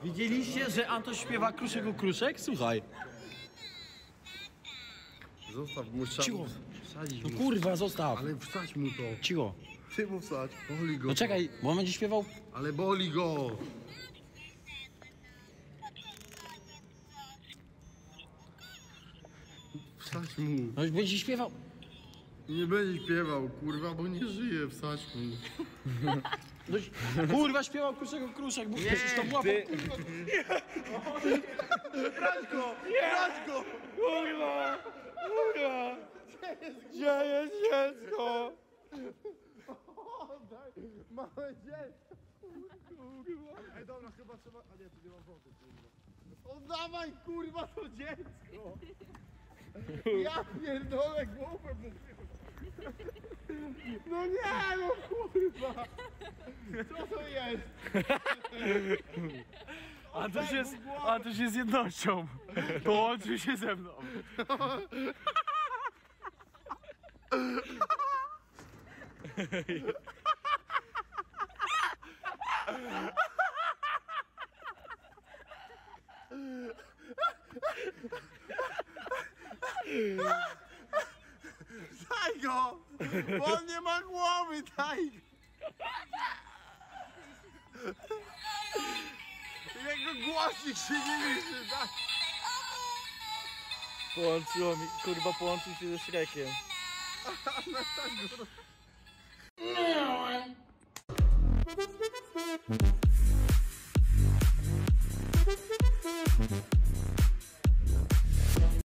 Widzieliście, że Antoś śpiewa Kruszek o Kruszek? Słuchaj. Zostaw mu Cicho. Wsadzić No mu. kurwa, zostaw. Ale wsadź mu to. Cicho. Ty mu wsadź. Boli go. No czekaj, bo on będzie śpiewał. Ale boli go. Wsadź mu. No będzie śpiewał. Nie będzie śpiewał, kurwa, bo nie żyje. Wsadź mu. No, kurwa, śpiewał Kruszek o Kruszek, bo przecież to łapał. Brać go! Brać go! Kurwa! Kurwa! Gdzie jest dziecko? Małe dziecko! Kurwa! Ej, dobra, chyba trzeba... A nie, tu nie mam wody, kurwa. Oddawaj, kurwa, to dziecko! Ja pierdolę głowę mu. No nie, no kurwa! Co to jest? Antoś jest jednością. Połączył się ze mną. Daj go! Bo on nie ma głowy, daj! Jego głosik się nie liczy, daj! Połączyło mi, kurwa, połączył się ze Szrekiem. No.